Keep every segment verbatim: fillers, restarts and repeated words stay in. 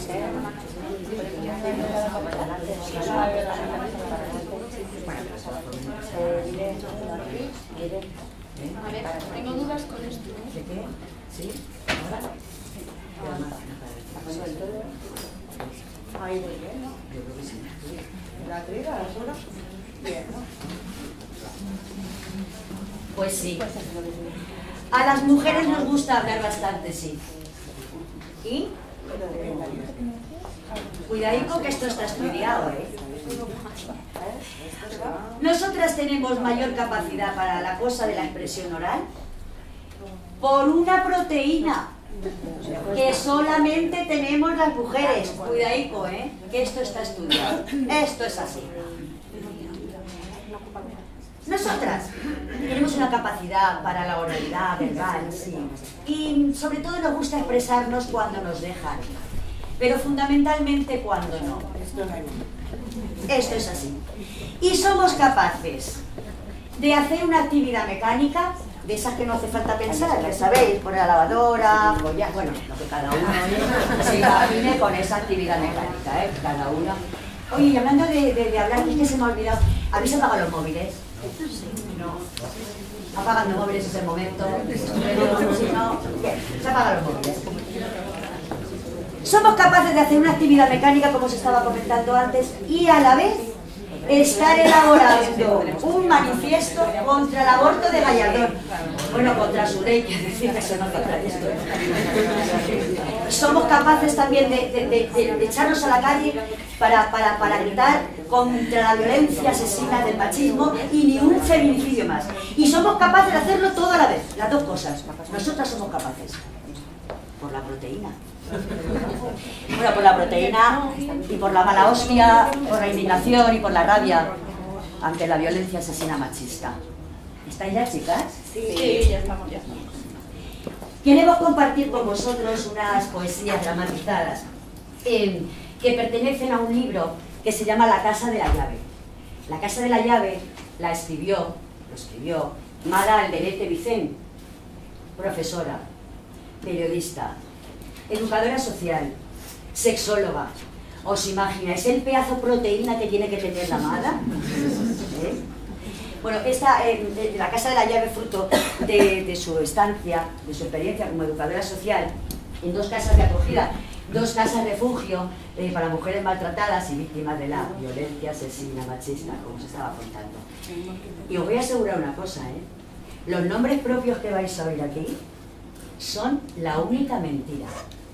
A ver, tengo dudas con esto. ¿De qué? ¿Sí? Ahí muy bien, ¿no? Yo creo que sí. La triga, la sola. Bien, ¿no? Pues sí. A las mujeres nos gusta hablar bastante, sí. ¿Y? Cuidadico que esto está estudiado, ¿eh? Nosotras tenemos mayor capacidad para la cosa de la expresión oral por una proteína que solamente tenemos las mujeres. Cuidadico, ¿eh? Que esto está estudiado. Esto es así. Nosotras tenemos una capacidad para la oralidad verbal, sí. Y sobre todo nos gusta expresarnos cuando nos dejan, pero fundamentalmente cuando no. Esto es así. Y somos capaces de hacer una actividad mecánica, de esas que no hace falta pensar, ya sabéis, poner la lavadora, follar, bueno, lo que cada uno se imagine con esa actividad mecánica, ¿eh? Cada uno. Oye, y hablando de, de, de hablar, es que se me ha olvidado, ¿habéis apagado los móviles? No. Apagan los móviles, es el momento. Pero si no, bien, se apagan los móviles. Somos capaces de hacer una actividad mecánica, como os estaba comentando antes, y a la vez estar elaborando un manifiesto contra el aborto de Gallardón. Bueno, contra su ley, que decir que se nos contra esto. Somos capaces también de, de, de, de echarnos a la calle para, para, para gritar contra la violencia asesina del machismo y ni un feminicidio más. Y somos capaces de hacerlo todo a la vez, las dos cosas. Nosotras somos capaces. Por la proteína. Bueno, por la proteína y por la mala hostia, por la indignación y por la rabia ante la violencia asesina machista. ¿Estáis ya, chicas? Sí, sí, ya estamos, ya estamos. Queremos compartir con vosotros unas poesías dramatizadas eh, que pertenecen a un libro que se llama La Casa de la Llave. La Casa de la Llave la escribió, lo escribió Mara Alderete Vicent, profesora, periodista, educadora social, sexóloga. ¿Os imagináis el pedazo de proteína que tiene que tener la Mara? ¿Eh? Bueno, esta, eh, la Casa de la Llave, fruto de, de su estancia, de su experiencia como educadora social, en dos casas de acogida, dos casas refugio eh, para mujeres maltratadas y víctimas de la violencia asesina machista, como se estaba contando. Y os voy a asegurar una cosa, ¿eh? Los nombres propios que vais a oír aquí son la única mentira.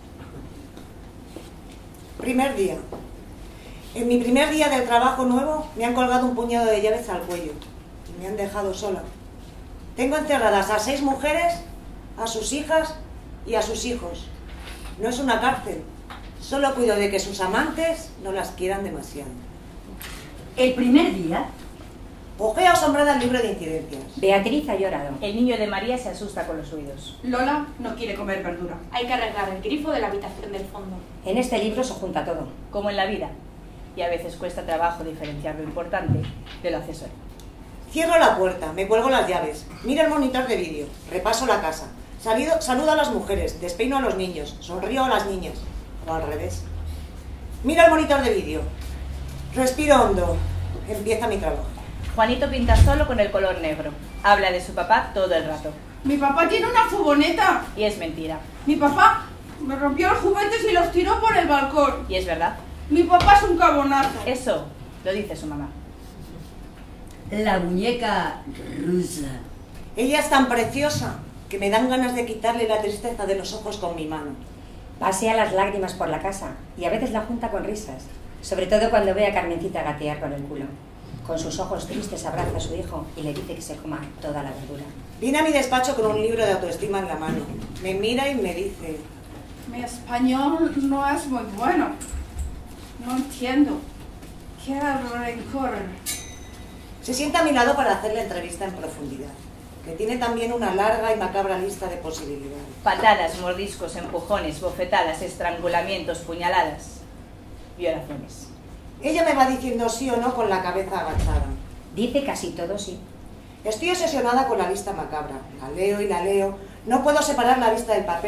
Primer día. En mi primer día del trabajo nuevo me han colgado un puñado de llaves al cuello y me han dejado sola. Tengo encerradas a seis mujeres, a sus hijas y a sus hijos. No es una cárcel, solo cuido de que sus amantes no las quieran demasiado. El primer día... Ojeo asombrada el libro de incidencias. Beatriz ha llorado. El niño de María se asusta con los ruidos. Lola no quiere comer verdura. Hay que arreglar el grifo de la habitación del fondo. En este libro se junta todo. Como en la vida. Y a veces cuesta trabajo diferenciar lo importante de lo accesorio. Cierro la puerta, me cuelgo las llaves, miro el monitor de vídeo, repaso la casa, salido, saludo a las mujeres, despeino a los niños, sonrío a las niñas, o al revés. Miro el monitor de vídeo, respiro hondo, empieza mi trabajo. Juanito pinta solo con el color negro. Habla de su papá todo el rato. Mi papá tiene una furgoneta. Y es mentira. Mi papá me rompió los juguetes y los tiró por el balcón. Y es verdad. Mi papá es un cabonazo. Eso lo dice su mamá. La muñeca rusa. Ella es tan preciosa que me dan ganas de quitarle la tristeza de los ojos con mi mano. Pasea las lágrimas por la casa y a veces la junta con risas, sobre todo cuando ve a Carmencita gatear con el culo. Con sus ojos tristes abraza a su hijo y le dice que se coma toda la verdura. Viene a mi despacho con un libro de autoestima en la mano. Me mira y me dice... Mi español no es muy bueno. No entiendo. Qué rencor. Se sienta a mi lado para hacer la entrevista en profundidad, que tiene también una larga y macabra lista de posibilidades. Patadas, mordiscos, empujones, bofetadas, estrangulamientos, puñaladas, violaciones. Ella me va diciendo sí o no con la cabeza agachada. Dice casi todo sí. Estoy obsesionada con la lista macabra. La leo y la leo. No puedo separar la vista del papel.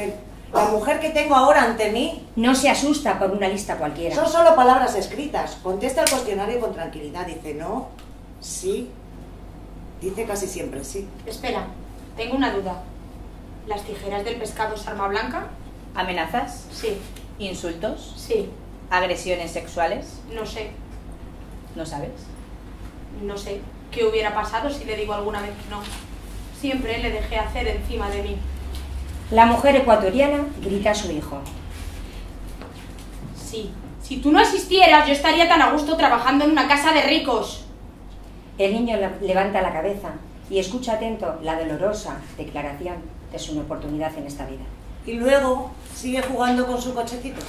La mujer que tengo ahora ante mí No se asusta por una lista cualquiera. son solo palabras escritas. Contesta el cuestionario con tranquilidad. Dice no, sí. Dice casi siempre sí. Espera, tengo una duda. ¿Las tijeras del pescado es arma blanca? ¿Amenazas? Sí, ¿Insultos? sí, ¿Agresiones sexuales? no sé, ¿No sabes? no sé. ¿Qué hubiera pasado si le digo alguna vez que no? Siempre le dejé hacer encima de mí. La mujer ecuatoriana grita a su hijo. Sí, si tú no existieras, yo estaría tan a gusto trabajando en una casa de ricos. El niño le- levanta la cabeza y escucha atento la dolorosa declaración de su inoportunidad en esta vida. Y luego sigue jugando con su cochecito.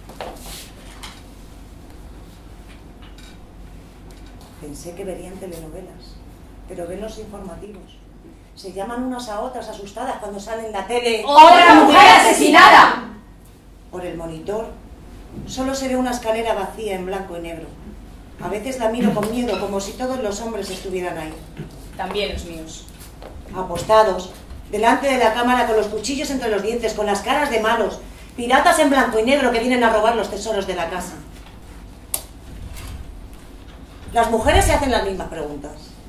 Pensé que verían telenovelas, pero ven los informativos. Se llaman unas a otras asustadas cuando sale en la tele. ¡Otra mujer asesinada! Por el monitor solo se ve una escalera vacía en blanco y negro. A veces la miro con miedo, como si todos los hombres estuvieran ahí, También los míos. apostados, delante de la cámara con los cuchillos entre los dientes, con las caras de malos, piratas en blanco y negro que vienen a robar los tesoros de la casa. Las mujeres se hacen las mismas preguntas.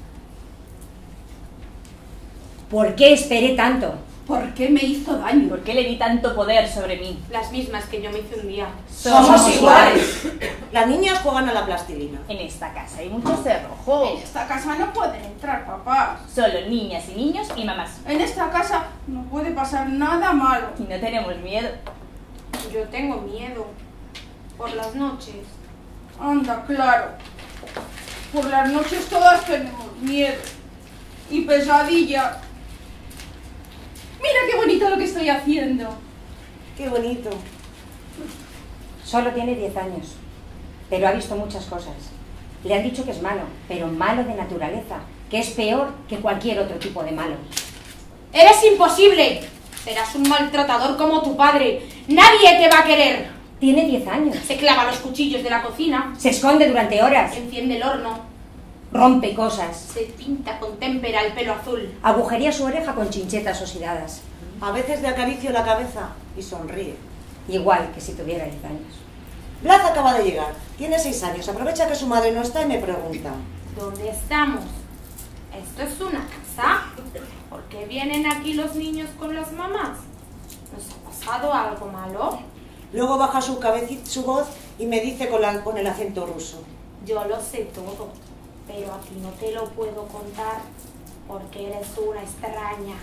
¿Por qué esperé tanto? ¿Por qué me hizo daño? ¿Por qué le di tanto poder sobre mí? Las mismas que yo me hice un día. Somos iguales. Las niñas juegan a la plastilina. En esta casa hay muchos cerrojos. En esta casa no pueden entrar papás. Solo niñas y niños y mamás. En esta casa no puede pasar nada malo. Y no tenemos miedo. Yo tengo miedo. Por las noches. Anda, claro. Por las noches todas tenemos miedo. Y pesadillas. Mira qué bonito lo que estoy haciendo. Qué bonito. Solo tiene diez años, pero ha visto muchas cosas. Le han dicho que es malo, pero malo de naturaleza, que es peor que cualquier otro tipo de malo. ¡Eres imposible! Serás un maltratador como tu padre. ¡Nadie te va a querer! Tiene diez años. Se clava los cuchillos de la cocina. Se esconde durante horas. Enciende el horno. Rompe cosas. Se pinta con témpera el pelo azul. Agujería su oreja con chinchetas oxidadas. A veces le acaricio la cabeza y sonríe. Igual que si tuviera diez años. Blas acaba de llegar. Tiene seis años. Aprovecha que su madre no está y me pregunta. ¿Dónde estamos? ¿Esto es una casa? ¿Por qué vienen aquí los niños con las mamás? ¿Nos ha pasado algo malo? Luego baja su cabecita, su voz y me dice con, la- con el acento ruso. Yo lo sé todo, pero a ti no te lo puedo contar porque eres una extraña.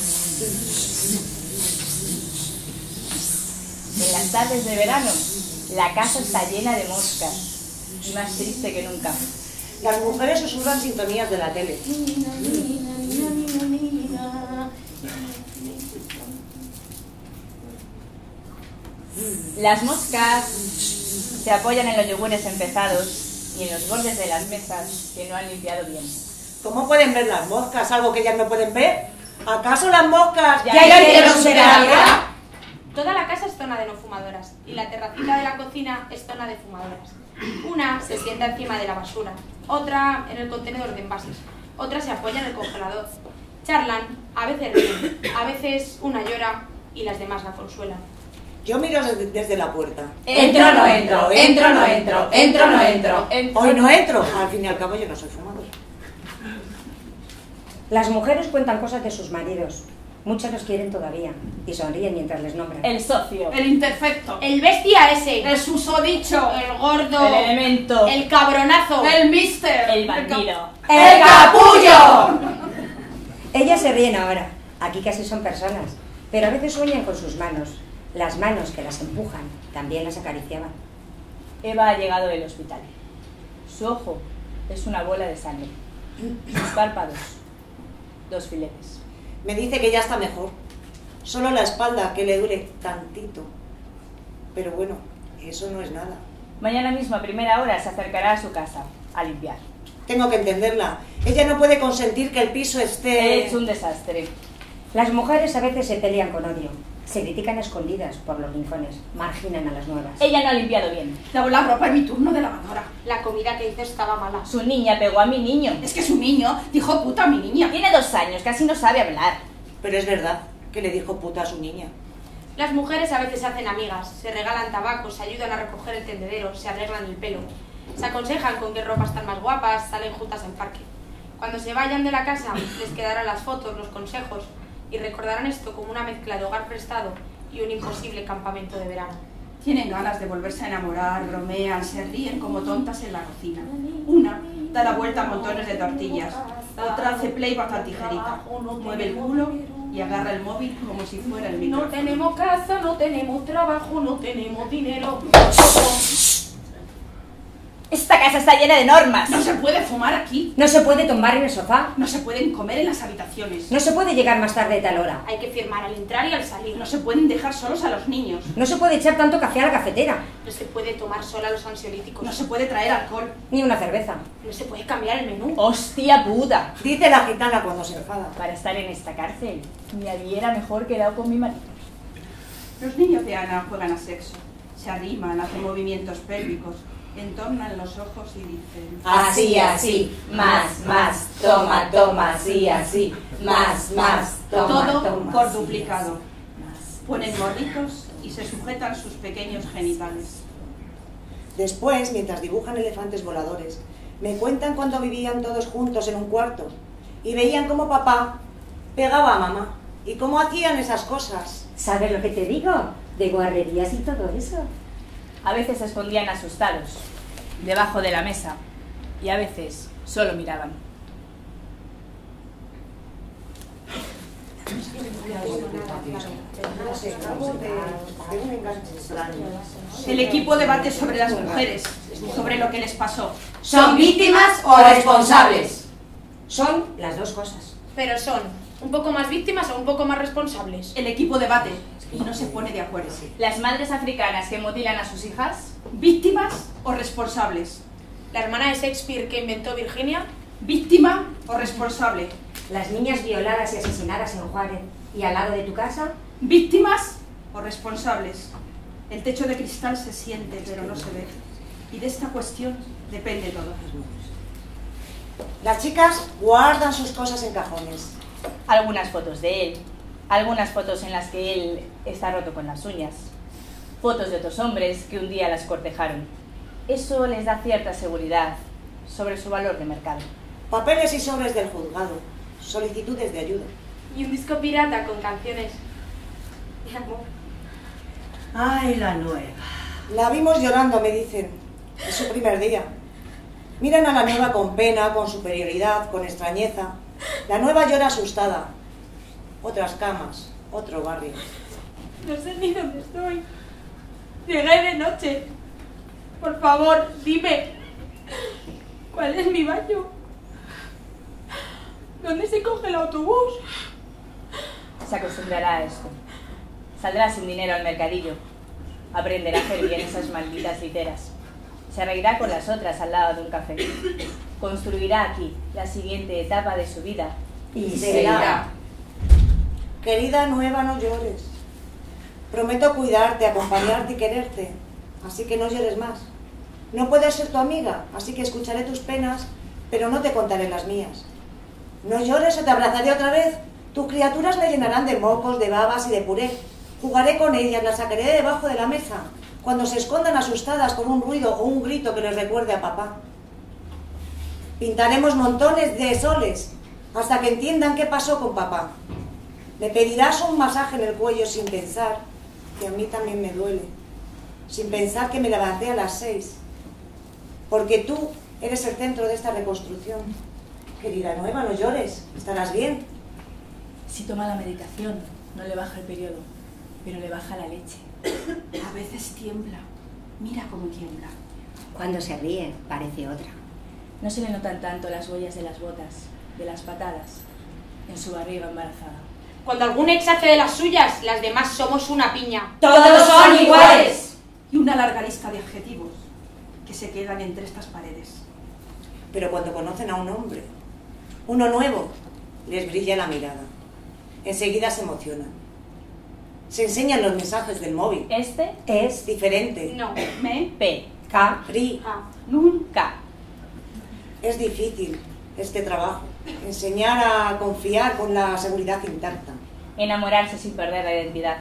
En las tardes de verano, la casa está llena de moscas. Y más triste que nunca. Las mujeres susurran sintonías de la tele. Las moscas se apoyan en los yogures empezados y en los bordes de las mesas que no han limpiado bien. ¿Cómo pueden ver las moscas? ¿Algo que ellas no pueden ver? ¿Acaso las moscas Ya hicieron su terapia? Toda la casa es zona de no fumadoras y la terracita de la cocina es zona de fumadoras. Una se sienta encima de la basura, otra en el contenedor de envases, otra se apoya en el congelador. Charlan, a veces ríen, a veces una llora y las demás la consuelan. Yo miro desde, desde la puerta. Entro, no entro, entro, no entro, entro, no entro. Hoy no entro. Al fin y al cabo yo no soy fumadora. Las mujeres cuentan cosas de sus maridos. Muchas los quieren todavía y sonríen mientras les nombran. El socio, El imperfecto, el bestia ese, el susodicho, el gordo, el elemento, el cabronazo, el mister, el bandido. ¡El capullo! Ellas se ríen ahora. Aquí casi son personas, pero a veces sueñan con sus manos. Las manos que las empujan también las acariciaban. Eva ha llegado del hospital. Su ojo es una bola de sangre. Sus párpados, dos filetes. Me dice que ya está mejor. Solo la espalda, que le dure tantito. Pero bueno, eso no es nada. Mañana mismo a primera hora se acercará a su casa a limpiar. Tengo que entenderla. Ella no puede consentir que el piso esté... Es un desastre. Las mujeres a veces se pelean con odio. Se critican a escondidas por los rincones. Marginan a las nuevas. Ella no ha limpiado bien. Lavo la ropa en mi turno de lavadora. La comida que hice estaba mala. Su niña pegó a mi niño. Es que su niño dijo puta a mi niña. Tiene dos años, casi no sabe hablar. Pero es verdad que le dijo puta a su niña. Las mujeres a veces se hacen amigas, se regalan tabacos, se ayudan a recoger el tendedero, se arreglan el pelo, se aconsejan con qué ropa están más guapas, salen juntas al parque. Cuando se vayan de la casa les quedarán las fotos, los consejos y recordarán esto como una mezcla de hogar prestado y un imposible campamento de verano. Tienen ganas de volverse a enamorar, bromean, se ríen como tontas en la cocina. Una da la vuelta a montones de tortillas, otra hace playback al tijerita, mueve el culo y agarra el móvil como si fuera el micrófono. No tenemos casa, no tenemos trabajo, no tenemos dinero. Esta casa está llena de normas. No se puede fumar aquí, No se puede tomar en el sofá. no se pueden comer en las habitaciones, No se puede llegar más tarde de tal hora. Hay que firmar al entrar y al salir. no se pueden dejar solos a los niños, No se puede echar tanto café a la cafetera. No se puede tomar sola los ansiolíticos. no se puede traer alcohol. Ni una cerveza. No se puede cambiar el menú. ¡Hostia puta! Dice la gitana cuando se enfada. Para estar en esta cárcel, me hubiera mejor quedado con mi marido. Los niños de Ana juegan a sexo, se arriman, hacen movimientos pélvicos, entornan los ojos y dicen... Así, así, más, más, toma, toma, así, así, más, más, toma, Todo toma, por así, duplicado. así. Ponen gorritos y se sujetan sus pequeños genitales. Después, mientras dibujan elefantes voladores, me cuentan cuando vivían todos juntos en un cuarto y veían cómo papá pegaba a mamá y cómo hacían esas cosas. ¿Sabes lo que te digo? De guarrerías y todo eso. A veces se escondían asustados, debajo de la mesa, y a veces solo miraban. El equipo debate sobre las mujeres, sobre lo que les pasó. ¿Son víctimas o responsables? Son las dos cosas. Pero son un poco más víctimas o un poco más responsables. El equipo debate y no se pone de acuerdo. Las madres africanas que mutilan a sus hijas, ¿Víctimas o responsables? La hermana de Shakespeare que inventó Virginia. ¿Víctima o responsable? Las niñas violadas y asesinadas en Juárez y al lado de tu casa. ¿Víctimas o responsables? El techo de cristal se siente, pero no se ve. Y de esta cuestión depende todo. Las chicas guardan sus cosas en cajones. algunas fotos de él, algunas fotos en las que él está roto con las uñas, fotos de otros hombres que un día las cortejaron. Eso les da cierta seguridad sobre su valor de mercado. Papeles y sobres del juzgado, solicitudes de ayuda. Y un disco pirata con canciones de amor. Ay, la nueva. La vimos llorando, me dicen. Es su primer día. Miran a la nueva con pena, con superioridad, con extrañeza. La nueva llora asustada. Otras camas, otro barrio. No sé ni dónde estoy. Llegué de noche. Por favor, dime. ¿Cuál es mi baño? ¿Dónde se coge el autobús? Se acostumbrará a esto. Saldrá sin dinero al mercadillo. Aprenderá a hacer bien esas malditas literas. Se reirá con las otras al lado de un café. Construirá aquí la siguiente etapa de su vida. Y se irá. Querida nueva, no llores. Prometo cuidarte, acompañarte y quererte. Así que no llores más. No puedo ser tu amiga, así que escucharé tus penas, pero no te contaré las mías. No llores o te abrazaré otra vez. Tus criaturas me llenarán de mocos, de babas y de puré. Jugaré con ellas, las sacaré de debajo de la mesa, cuando se escondan asustadas con un ruido o un grito que les recuerde a papá. Pintaremos montones de soles, hasta que entiendan qué pasó con papá. Me pedirás un masaje en el cuello sin pensar que a mí también me duele, sin pensar que me levanté a las seis, porque tú eres el centro de esta reconstrucción. Querida nueva, no llores, estarás bien. Si toma la medicación, no le baja el periodo, pero le baja la leche. A veces tiembla. Mira cómo tiembla. Cuando se ríe, parece otra. No se le notan tanto las huellas de las botas, de las patadas, en su barriga embarazada. Cuando algún ex hace de las suyas, las demás somos una piña. ¡Todos son iguales! Y una larga lista de adjetivos que se quedan entre estas paredes. Pero cuando conocen a un hombre, uno nuevo, les brilla la mirada. Enseguida se emocionan. Se enseñan los mensajes del móvil. Este Es diferente. No. Me, P. K. Ri. Ah. Nunca. Es difícil este trabajo. Enseñar a confiar con la seguridad intacta. Enamorarse sin perder la identidad.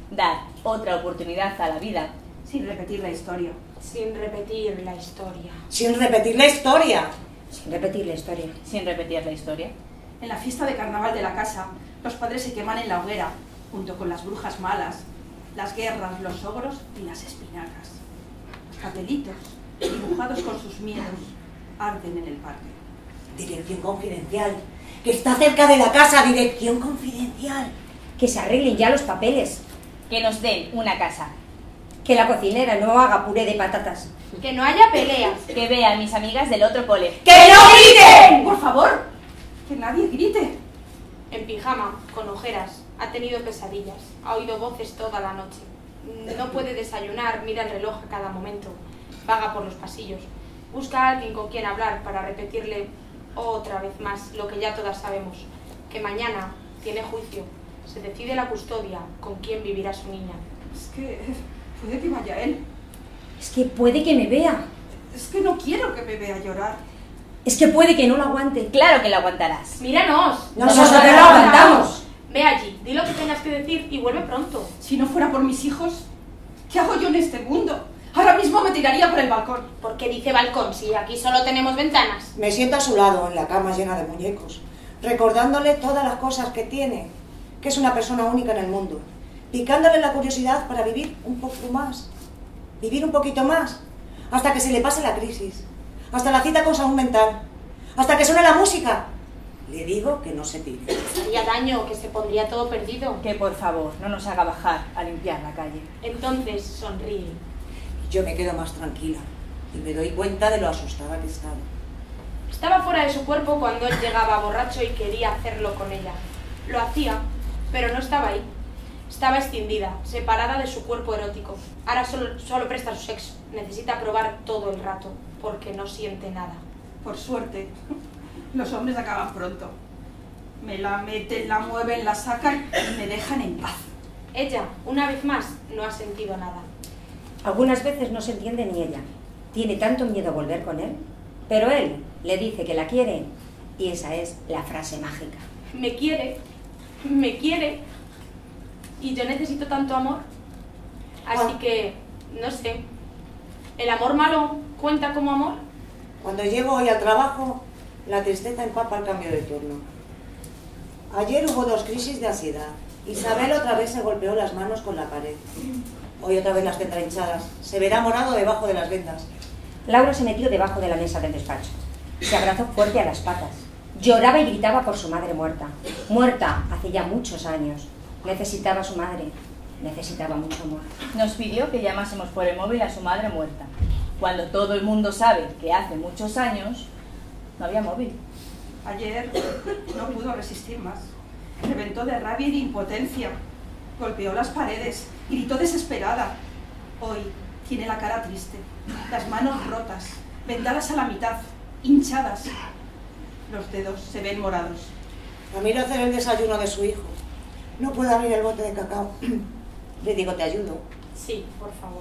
Dar otra oportunidad a la vida. Sin repetir la historia. Sin repetir la historia. Sin repetir la historia. Sin repetir la historia. Sin repetir la historia. En la fiesta de carnaval de la casa, los padres se queman en la hoguera, junto con las brujas malas, las guerras, los ogros y las espinacas. Los papelitos, dibujados con sus miedos, arden en el parque. Dirección confidencial. Que está cerca de la casa. Dirección confidencial. Que se arreglen ya los papeles. Que nos den una casa. Que la cocinera no haga puré de patatas. Que no haya peleas. Que vea a mis amigas del otro cole. ¡Que no griten! ¡Por favor! ¡Que nadie grite! En pijama, con ojeras, ha tenido pesadillas, ha oído voces toda la noche. No puede desayunar, mira el reloj a cada momento, vaga por los pasillos, busca a alguien con quien hablar para repetirle otra vez más lo que ya todas sabemos, que mañana tiene juicio, se decide la custodia, con quién vivirá su niña. Es que puede que vaya él. Es que puede que me vea. Es que no quiero que me vea llorar. Es que puede que no lo aguante. Claro que lo aguantarás. ¡Míranos! Nosotros lo aguantamos. Ve allí, di lo que tengas que decir y vuelve pronto. Si no fuera por mis hijos, ¿qué hago yo en este mundo? Ahora mismo me tiraría por el balcón. ¿Por qué dice balcón si aquí solo tenemos ventanas? Me siento a su lado, en la cama llena de muñecos, recordándole todas las cosas que tiene, que es una persona única en el mundo, picándole la curiosidad para vivir un poco más, vivir un poquito más, hasta que se le pase la crisis, hasta la cita con salud mental, hasta que suene la música. Le digo que no se tire. Haría daño, que se pondría todo perdido. Que por favor no nos haga bajar a limpiar la calle. Entonces sonríe. Yo me quedo más tranquila y me doy cuenta de lo asustada que estaba. Estaba fuera de su cuerpo cuando él llegaba borracho y quería hacerlo con ella. Lo hacía, pero no estaba ahí. Estaba escindida, separada de su cuerpo erótico. Ahora solo, solo presta su sexo. Necesita probar todo el rato, porque no siente nada. Por suerte, los hombres acaban pronto. Me la meten, la mueven, la sacan y me dejan en paz. Ella, una vez más, no ha sentido nada. Algunas veces no se entiende ni ella. Tiene tanto miedo a volver con él, pero él le dice que la quiere y esa es la frase mágica. Me quiere, me quiere y yo necesito tanto amor. Así que, no sé, ¿el amor malo cuenta como amor? Cuando llego hoy al trabajo, la tristeza empapa el cambio de turno. Ayer hubo dos crisis de ansiedad. Isabel otra vez se golpeó las manos con la pared. Hoy otra vez las tendrá hinchadas. Se verá morado debajo de las vendas. Laura se metió debajo de la mesa del despacho. Se abrazó fuerte a las patas. Lloraba y gritaba por su madre muerta. Muerta hace ya muchos años. Necesitaba a su madre. Necesitaba mucho amor. Nos pidió que llamásemos por el móvil a su madre muerta. Cuando todo el mundo sabe que hace muchos años no había móvil. Ayer no pudo resistir más. Reventó de rabia y de impotencia. Golpeó las paredes, gritó desesperada. Hoy tiene la cara triste, las manos rotas, vendadas a la mitad, hinchadas. Los dedos se ven morados. A mí le hacer el desayuno de su hijo. No puedo abrir el bote de cacao. Le digo, ¿te ayudo? Sí, por favor.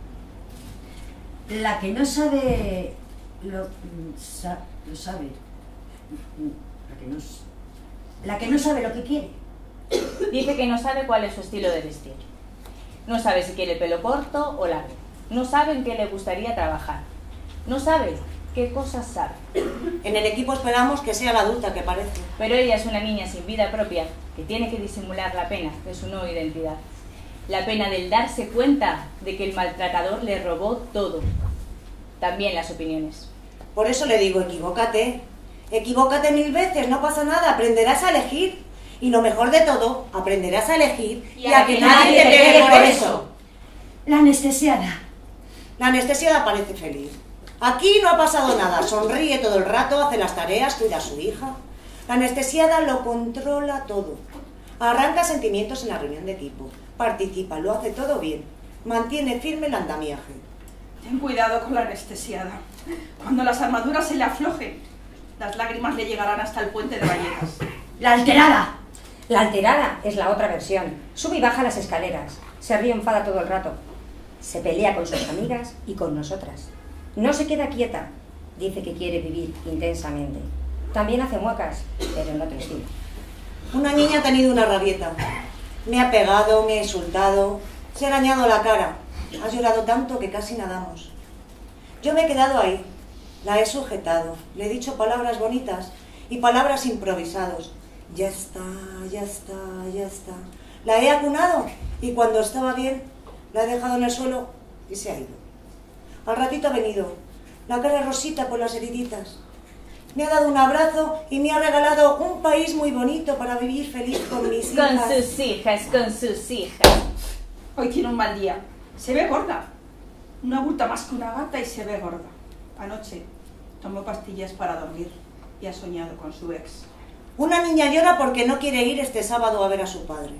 La que no sabe lo, sa, lo sabe. La que, no, la que no sabe lo que quiere. Dice que no sabe cuál es su estilo de vestir. No sabe si quiere el pelo corto o largo. No sabe en qué le gustaría trabajar. No sabe qué cosas sabe. En el equipo esperamos que sea la adulta que parece. Pero ella es una niña sin vida propia que tiene que disimular la pena de su nueva identidad. La pena del darse cuenta de que el maltratador le robó todo. También las opiniones. Por eso le digo, equivócate. Equivócate mil veces, no pasa nada, aprenderás a elegir. Y lo mejor de todo, aprenderás a elegir y, y a, a que, que nadie te pegue por eso. La anestesiada. La anestesiada parece feliz. Aquí no ha pasado nada, sonríe todo el rato, hace las tareas, cuida a su hija. La anestesiada lo controla todo. Arranca sentimientos en la reunión de equipo, participa, lo hace todo bien, mantiene firme el andamiaje. Ten cuidado con la anestesiada. Cuando las armaduras se le aflojen, las lágrimas le llegarán hasta el puente de Vallecas. La alterada. La alterada es la otra versión. Sube y baja las escaleras. Se ríe y enfada todo el rato. Se pelea con sus amigas y con nosotras. No se queda quieta. Dice que quiere vivir intensamente. También hace muecas, pero en otro estilo. Una niña ha tenido una rabieta. Me ha pegado, me ha insultado, se ha arañado la cara. Ha llorado tanto que casi nadamos. Yo me he quedado ahí, la he sujetado, le he dicho palabras bonitas y palabras improvisadas. Ya está, ya está, ya está. La he acunado y cuando estaba bien, la he dejado en el suelo y se ha ido. Al ratito ha venido, la cara rosita por las heriditas. Me ha dado un abrazo y me ha regalado un país muy bonito para vivir feliz con mis hijas. Con sus hijas, con sus hijas. Hoy tiene un mal día. Se ve gorda. No abulta más que una gata y se ve gorda. Anoche tomó pastillas para dormir y ha soñado con su ex. Una niña llora porque no quiere ir este sábado a ver a su padre.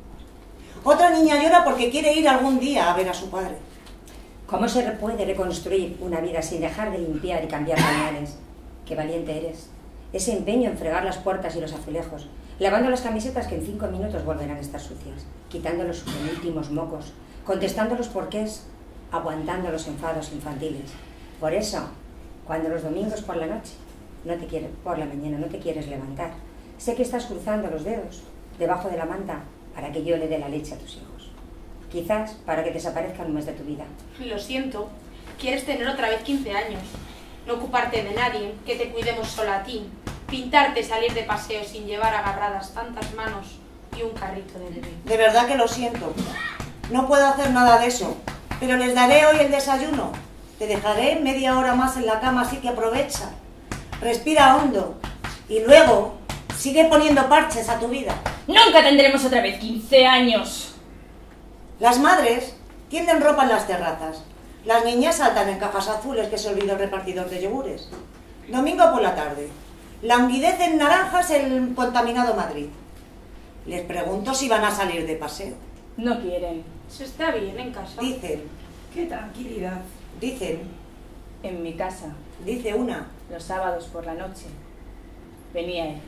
Otra niña llora porque quiere ir algún día a ver a su padre. ¿Cómo se puede reconstruir una vida sin dejar de limpiar y cambiar pañales? Qué valiente eres. Ese empeño en fregar las puertas y los azulejos, lavando las camisetas que en cinco minutos volverán a estar sucias, quitando los últimos mocos, contestando los porqués, aguantando los enfados infantiles. Por eso, cuando los domingos por la noche, no te quieres, por la mañana no te quieres levantar, sé que estás cruzando los dedos debajo de la manta para que yo le dé la leche a tus hijos. Quizás para que desaparezca un mes de tu vida. Lo siento, quieres tener otra vez quince años, no ocuparte de nadie, que te cuidemos sola a ti, pintarte, salir de paseo sin llevar agarradas tantas manos y un carrito de bebé. De verdad que lo siento. No puedo hacer nada de eso, pero les daré hoy el desayuno. Te dejaré media hora más en la cama, así que aprovecha. Respira hondo y luego sigue poniendo parches a tu vida. ¡Nunca tendremos otra vez quince años! Las madres tienden ropa en las terrazas. Las niñas saltan en cajas azules que se olvidó el repartidor de yogures. Domingo por la tarde. Languidece en naranjas el contaminado Madrid. Les pregunto si van a salir de paseo. No quieren. Se está bien en casa. Dicen, ¡Qué tranquilidad! dicen, En mi casa, dice una. los sábados por la noche, venía él,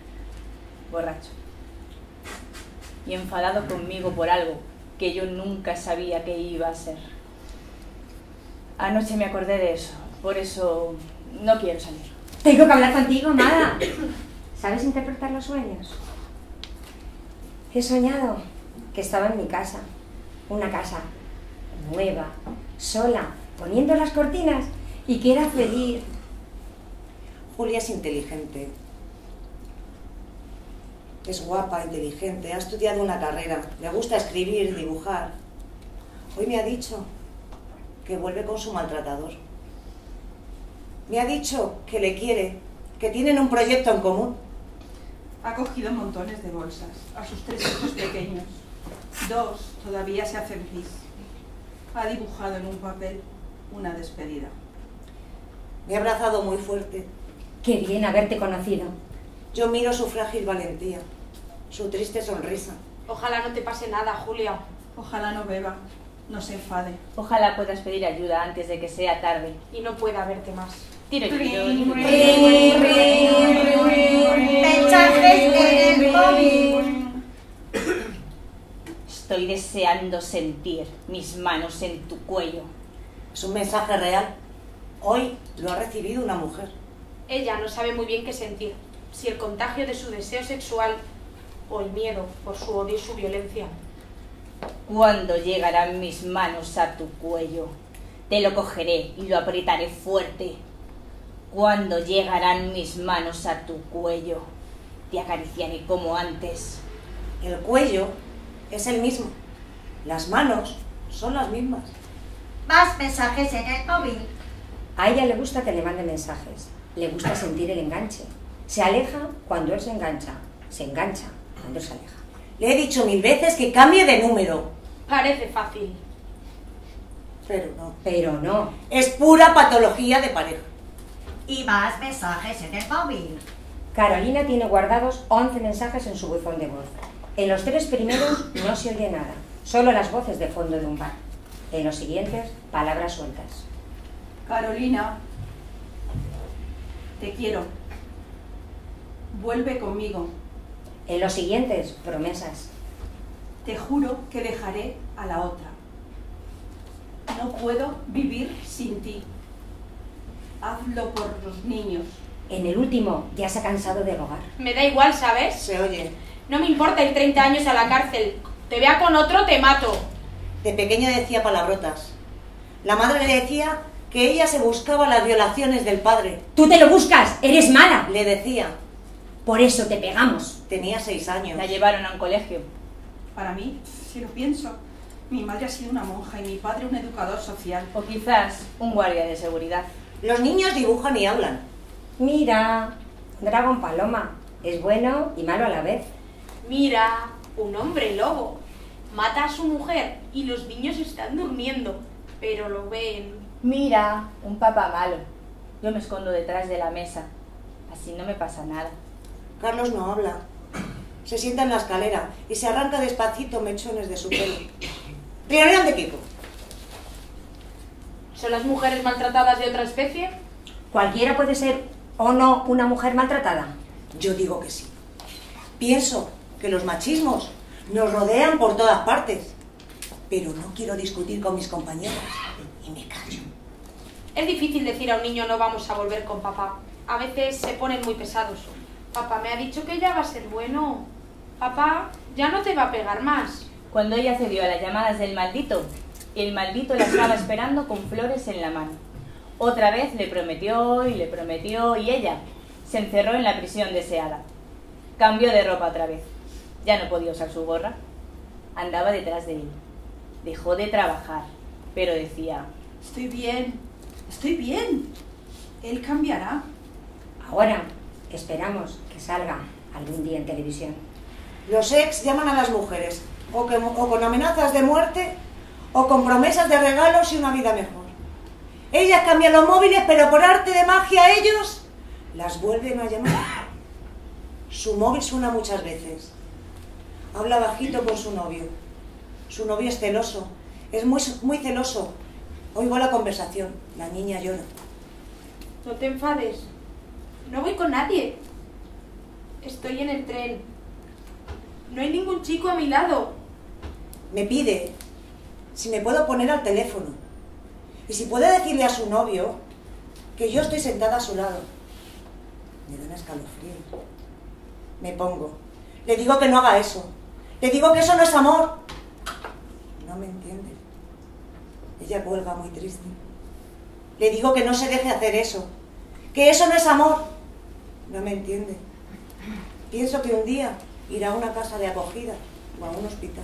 borracho, y enfadado conmigo por algo que yo nunca sabía que iba a ser. Anoche me acordé de eso, por eso no quiero salir. Tengo que hablar contigo, Amada. ¿Sabes interpretar los sueños? He soñado que estaba en mi casa, una casa nueva, sola, poniendo las cortinas y que era feliz. Julia es inteligente. Es guapa, inteligente, ha estudiado una carrera, le gusta escribir, dibujar. Hoy me ha dicho que vuelve con su maltratador. Me ha dicho que le quiere, que tienen un proyecto en común. Ha cogido montones de bolsas a sus tres hijos pequeños. Dos todavía se hacen pis. Ha dibujado en un papel una despedida. Me ha abrazado muy fuerte. Qué bien haberte conocido. Yo miro su frágil valentía, su triste sonrisa. Ojalá no te pase nada, Julia. Ojalá no beba, no se enfade. Ojalá puedas pedir ayuda antes de que sea tarde. Y no pueda verte más. Tiro, tiro, tiro. Mensajes en el móvil. Estoy deseando sentir mis manos en tu cuello. Es un mensaje real. Hoy lo ha recibido una mujer. Ella no sabe muy bien qué sentir, si el contagio de su deseo sexual o el miedo por su odio y su violencia. ¿Cuándo llegarán mis manos a tu cuello? Te lo cogeré y lo apretaré fuerte. ¿Cuándo llegarán mis manos a tu cuello? Te acariciaré como antes. El cuello es el mismo. Las manos son las mismas. Más mensajes en el móvil. A ella le gusta que le mande mensajes. Le gusta sentir el enganche. Se aleja cuando él se engancha. Se engancha cuando él se aleja. Le he dicho mil veces que cambie de número. Parece fácil. Pero no. Pero no. Es pura patología de pareja. Y más mensajes en el móvil. Carolina tiene guardados once mensajes en su buzón de voz. En los tres primeros no se oye nada, solo las voces de fondo de un bar. En los siguientes, palabras sueltas. Carolina, te quiero. Vuelve conmigo. En los siguientes, promesas. Te juro que dejaré a la otra. No puedo vivir sin ti. Hazlo por los niños. En el último, ya se ha cansado de rogar. Me da igual, ¿sabes? Se oye. No me importa ir treinta años a la cárcel. Te vea con otro, te mato. De pequeña decía palabrotas. La madre le decía que ella se buscaba las violaciones del padre. Tú te lo buscas, eres mala. Le decía. Por eso te pegamos. Tenía seis años. La llevaron a un colegio. Para mí, si lo pienso, mi madre ha sido una monja y mi padre un educador social. O quizás un guardia de seguridad. Los niños dibujan y hablan. Mira, Dragón Paloma. Es bueno y malo a la vez. Mira, un hombre lobo. Mata a su mujer y los niños están durmiendo, pero lo ven. Mira, un papá malo. Yo me escondo detrás de la mesa. Así no me pasa nada. Carlos no habla. Se sienta en la escalera y se arranca despacito mechones de su pelo. Riñonera de Kiko. ¿Son las mujeres maltratadas de otra especie? ¿Cualquiera puede ser o no una mujer maltratada? Yo digo que sí. Pienso que los machismos nos rodean por todas partes, pero no quiero discutir con mis compañeras y me callo. Es difícil decir a un niño no vamos a volver con papá. A veces se ponen muy pesados. Papá me ha dicho que ya va a ser bueno. Papá ya no te va a pegar más. Cuando ella accedió a las llamadas del maldito, el maldito la estaba esperando con flores en la mano. Otra vez le prometió y le prometió y ella se encerró en la prisión deseada. Cambió de ropa otra vez. Ya no podía usar su gorra. Andaba detrás de él. Dejó de trabajar, pero decía: Estoy bien, estoy bien. Él cambiará. Ahora esperamos que salga algún día en televisión. Los ex llaman a las mujeres o, que, o con amenazas de muerte o con promesas de regalos y una vida mejor. Ellas cambian los móviles, pero por arte de magia ellos las vuelven a llamar. Su móvil suena muchas veces. Habla bajito con su novio. Su novio es celoso, es muy, muy celoso. Oigo la conversación, la niña llora. No te enfades. No voy con nadie. Estoy en el tren. No hay ningún chico a mi lado. Me pide si me puedo poner al teléfono y si puede decirle a su novio que yo estoy sentada a su lado. Me dan escalofríos. Me pongo. Le digo que no haga eso. Le digo que eso no es amor. No me entiende. Ella cuelga muy triste. Le digo que no se deje hacer eso. Que eso no es amor. No me entiende. Pienso que un día irá a una casa de acogida o a un hospital.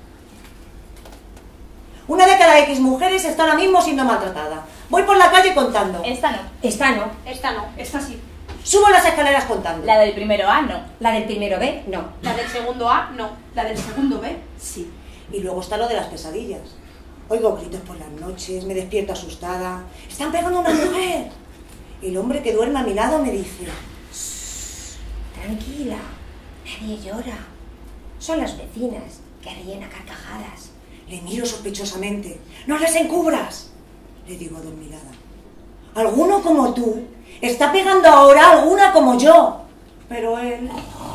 Una de cada X mujeres está ahora mismo siendo maltratada. Voy por la calle contando. Esta no. Esta no. Esta no. Esta sí. Subo las escaleras contando. La del primero A no. La del primero B, no. La del segundo A, no. La del segundo B, sí. Y luego está lo de las pesadillas. Oigo gritos por las noches, me despierto asustada. ¡Están pegando a una mujer! El hombre que duerme a mi lado me dice: Tranquila, nadie llora. Son las vecinas que ríen a carcajadas. Le miro sospechosamente. ¡No les encubras!, le digo adormilada. Alguno como tú está pegando ahora a alguna como yo. Pero él...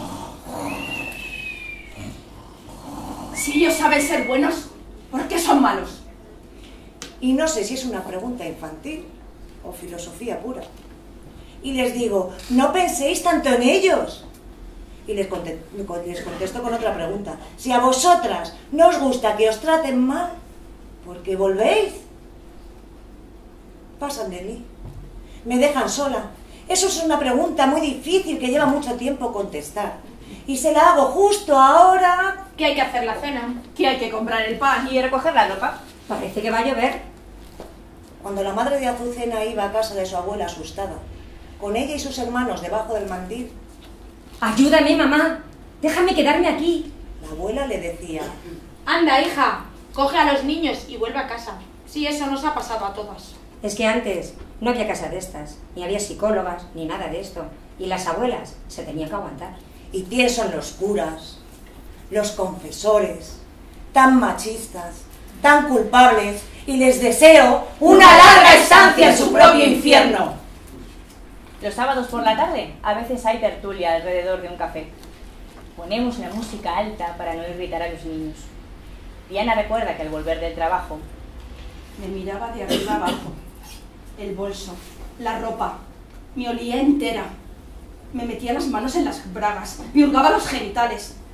Si ellos saben ser buenos, ¿por qué son malos? Y no sé si es una pregunta infantil o filosofía pura. Y les digo: no penséis tanto en ellos. Y les contesto, les contesto con otra pregunta: si a vosotras no os gusta que os traten mal, ¿por qué volvéis? Pasan de mí. Me dejan sola. Eso es una pregunta muy difícil que lleva mucho tiempo contestar. Y se la hago justo ahora. Que hay que hacer la cena. Que hay que comprar el pan. Y recoger la ropa. Parece que va a llover. Cuando la madre de Azucena iba a casa de su abuela asustada, con ella y sus hermanos debajo del mandil, Ayúdame, mamá. Déjame quedarme aquí. la abuela le decía: Anda, hija, coge a los niños y vuelve a casa. Sí, eso nos ha pasado a todas. Es que antes no había casa de estas, ni había psicólogas, ni nada de esto. Y las abuelas se tenían que aguantar. y pienso en los curas, los confesores, tan machistas, tan culpables, y les deseo una larga estancia en su propio infierno. Los sábados por la tarde a veces hay tertulia alrededor de un café. Ponemos la música alta para no irritar a los niños. Diana recuerda que al volver del trabajo Me miraba de arriba abajo, el bolso, la ropa, me olía entera. Me metía las manos en las bragas, me hurgaba los genitales.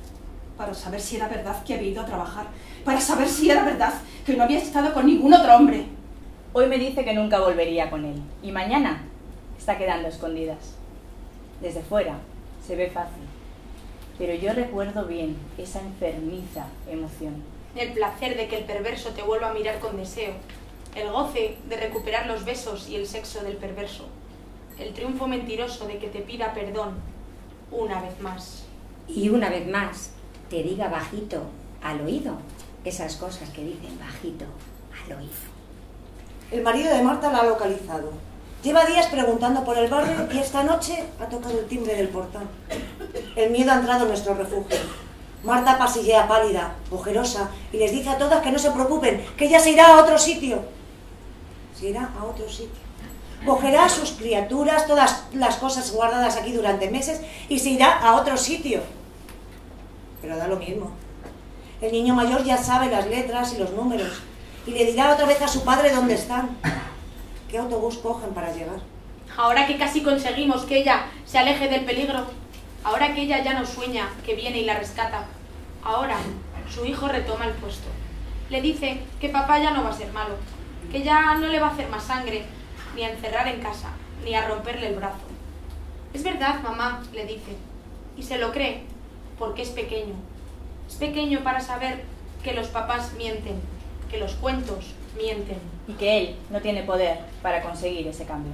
para saber si era verdad que había ido a trabajar, para saber si era verdad que no había estado con ningún otro hombre. Hoy me dice que nunca volvería con él, y mañana está quedando a escondidas. Desde fuera se ve fácil, pero yo recuerdo bien esa enfermiza emoción. El placer de que el perverso te vuelva a mirar con deseo, el goce de recuperar los besos y el sexo del perverso, el triunfo mentiroso de que te pida perdón una vez más. Y una vez más, te diga bajito al oído esas cosas que dicen bajito al oído. El marido de Marta la ha localizado. Lleva días preguntando por el barrio y esta noche ha tocado el timbre del portal. El miedo ha entrado en nuestro refugio. Marta pasillea pálida, ojerosa, y les dice a todas que no se preocupen, que ella se irá a otro sitio. Se irá a otro sitio. Cogerá a sus criaturas, todas las cosas guardadas aquí durante meses, y se irá a otro sitio. Pero da lo mismo. El niño mayor ya sabe las letras y los números, y le dirá otra vez a su padre dónde están. ¿Qué autobús cogen para llegar? Ahora que casi conseguimos que ella se aleje del peligro, ahora que ella ya no sueña que viene y la rescata, ahora su hijo retoma el puesto. Le dice que papá ya no va a ser malo, que ya no le va a hacer más sangre, ni a encerrar en casa, ni a romperle el brazo. Es verdad, mamá, le dice, y se lo cree, porque es pequeño. Es pequeño para saber que los papás mienten, que los cuentos mienten. Y que él no tiene poder para conseguir ese cambio.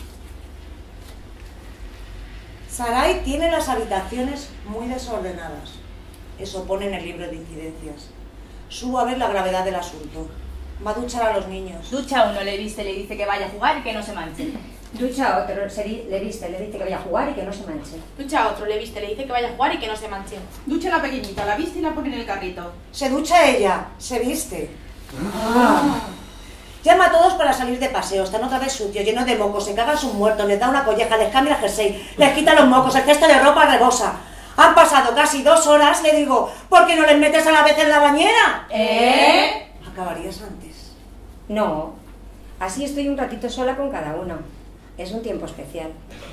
Sarai tiene las habitaciones muy desordenadas. Eso pone en el libro de incidencias. Subo a ver la gravedad del asunto. Va a duchar a los niños. Ducha a uno, le viste, le dice que vaya a jugar y que no se manche. Ducha a otro, se di- le viste, le dice que vaya a jugar y que no se manche. Ducha a otro, le viste, le dice que vaya a jugar y que no se manche. Ducha a la pequeñita, la viste y la pone en el carrito. Se ducha ella, se viste. Ah. Llama a todos para salir de paseo. Están otra vez sucios, llenos de mocos. Se cagan sus muertos, les da una colleja, les cambia el jersey, les quita los mocos, el cesto de ropa rebosa. Han pasado casi dos horas, le digo, ¿por qué no les metes a la vez en la bañera? ¿Eh? Acabarías antes. No, así estoy un ratito sola con cada uno. Es un tiempo especial.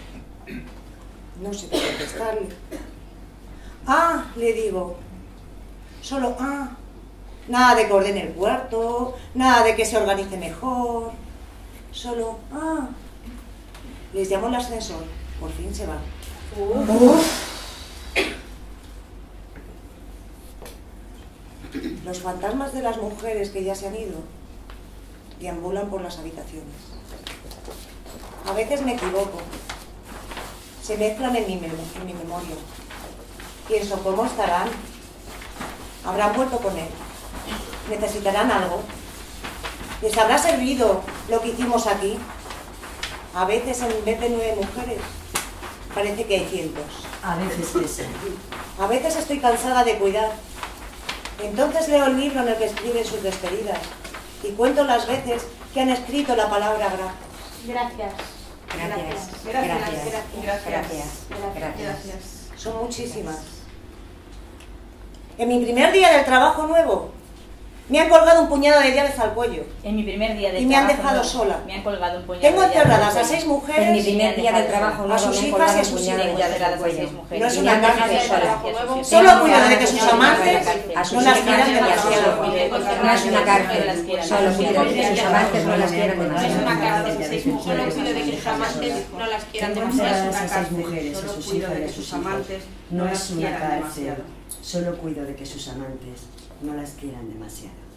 No sé qué contestarle. Ah, le digo. Solo ah. Nada de que ordene el cuarto, nada de que se organice mejor. Solo ah. Les llamo el ascensor. Por fin se van. Uf. Los fantasmas de las mujeres que ya se han ido deambulan por las habitaciones. A veces me equivoco. Se mezclan en mi, mem en mi memoria. Pienso, ¿cómo estarán? ¿Habrán vuelto con él? ¿Necesitarán algo? ¿Les habrá servido lo que hicimos aquí? A veces, en vez de nueve mujeres, parece que hay cientos. A veces pesa. A veces estoy cansada de cuidar. Entonces leo el libro en el que escriben sus despedidas y cuento las veces que han escrito la palabra gracias. Gracias. Gracias. Gracias. Gracias. Gracias. Gracias. Gracias. Son muchísimas. En mi primer día del trabajo nuevo, me han colgado un puñado de llaves al cuello. En mi primer día de Y me han trabajo dejado nuevo, sola. Me han colgado un puñado Tengo de llaves encerradas al a seis cuello. mujeres. En mi primer día de trabajo A nuevo sus me han hijas colgado y a un sus puñado de hijos. llaves al Encerradas a seis cuello. mujeres. No es Y una me han cárcel dejado sola. sola. Solo cuido de que sus Tengo amantes a sus no las hijas quieran y a sus demasiado. hijos. No es una cárcel. Solo cuido de que sus amantes no las quieran No es demasiado. una cárcel, solo cuido de que sus amantes no las quieran Tengo demasiado. encerradas a seis cárcel, mujeres, a solo sus cuido hijas de y a que sus sus hijos. amantes No no es las una quieran cárcel. demasiado. Solo cuido de que sus amantes no las quieran demasiado.